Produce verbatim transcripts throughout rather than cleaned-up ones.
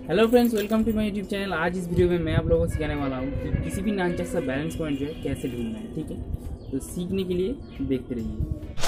Hello friends, welcome to my YouTube channel. आज इस video में मैं आप लोगों को सिखाने वाला हूँ कि किसी भी नानचक का बैलेंस पॉइंट जो है कैसे ढूंढना है। ठीक है, तो सीखने के लिए देखते रहिए।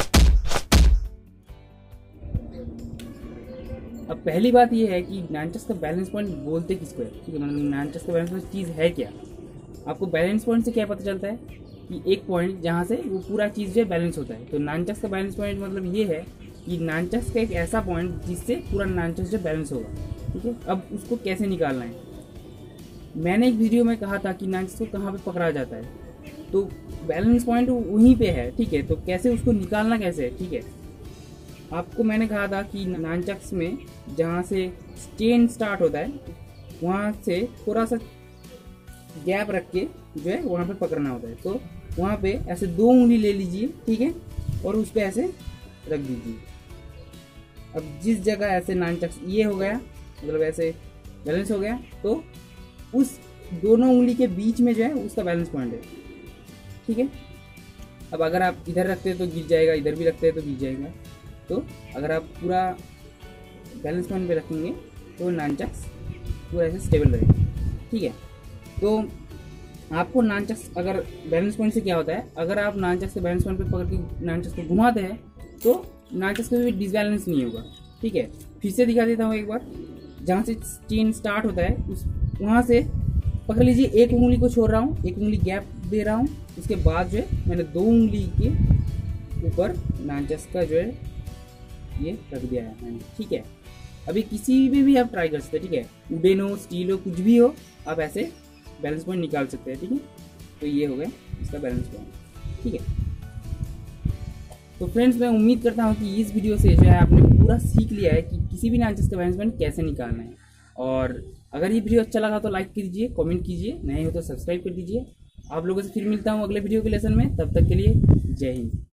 अब पहली बात यह है कि नानचक का बैलेंस पॉइंट बोलते किसको है। ठीक है, मतलब नानचक का बैलेंस पॉइंट चीज़ है क्या। आपको बैलेंस पॉइंट से क्या पता चलता है कि एक पॉइंट जहाँ से वो पूरा चीज़ जो है बैलेंस होता है। तो नानचक का बैलेंस पॉइंट मतलब ये है कि नानचक का एक ऐसा पॉइंट जिससे पूरा नानचक जो बैलेंस होगा। ठीक है, अब उसको कैसे निकालना है। मैंने एक वीडियो में कहा था कि नानचक्स को कहाँ पे पकड़ा जाता है, तो बैलेंस पॉइंट वहीं पे है। ठीक है, तो कैसे उसको निकालना कैसे है। ठीक है, आपको मैंने कहा था कि नानचक्स में जहाँ से चेन स्टार्ट होता है वहाँ से थोड़ा सा गैप रख के जो है वहाँ पे पकड़ना होता है। तो वहाँ पे ऐसे दो उंगली ले लीजिए, ठीक है, और उस पर ऐसे रख दीजिए। अब जिस जगह ऐसे नानचक्स ये हो गया, मतलब ऐसे बैलेंस हो गया, तो उस दोनों उंगली के बीच में जो है उसका बैलेंस पॉइंट है। ठीक है, अब अगर आप इधर रखते हैं तो गिर जाएगा, इधर भी रखते हैं तो गिर जाएगा। तो अगर आप पूरा बैलेंस पॉइंट पे रखेंगे तो नानचक्स पूरा ऐसे स्टेबल रहेगा। ठीक है, तो आपको नानचक्स अगर बैलेंस पॉइंट से क्या होता है, अगर आप नानचक्स के बैलेंस पॉइंट पे पकड़ के नानचक्स को घुमाते हैं तो नानचक्स का भी डिसबैलेंस नहीं होगा। ठीक है, फिर से दिखा देता हूँ एक बार। जहाँ से चेन स्टार्ट होता है उस वहाँ से पकड़ लीजिए। एक उंगली को छोड़ रहा हूँ, एक उंगली गैप दे रहा हूँ, उसके बाद जो है मैंने दो उंगली के ऊपर नानचक्स का जो है ये रख दिया है मैंने। ठीक है, अभी किसी भी भी आप ट्राई कर सकते हैं। ठीक है, वुडन हो, स्टील हो, कुछ भी हो, आप ऐसे बैलेंस पॉइंट निकाल सकते हैं। ठीक है, तो ये हो गया इसका बैलेंस पॉइंट। ठीक है, तो फ्रेंड्स मैं उम्मीद करता हूँ कि इस वीडियो से जो है आपने पूरा सीख लिया है कि किसी भी नानचक्स का बैलेंस पॉइंट कैसे निकालना है। और अगर ये वीडियो अच्छा लगा तो लाइक कीजिए, कमेंट कीजिए, नए हो तो सब्सक्राइब कर दीजिए। आप लोगों से फिर मिलता हूँ अगले वीडियो के लेसन में। तब तक के लिए जय हिंद।